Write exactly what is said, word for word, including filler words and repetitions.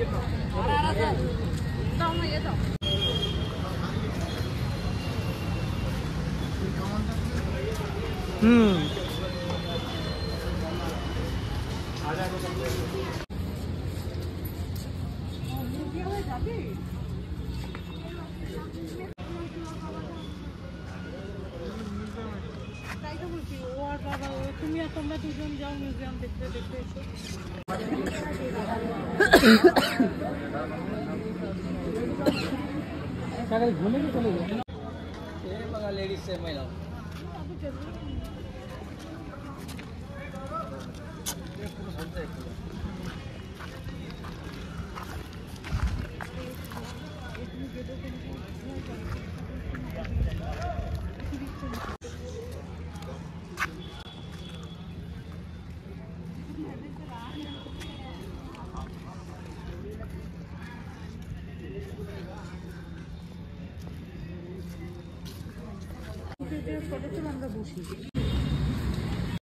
হুম তাই তো বলছি ও আর বাবা ও তুমি আর তোমরা দুজন যাও মিউজিয়াম দেখতে দেখতে এসো ঘুমে কি চলে গেছে लेडीज से महिला আমরা বসি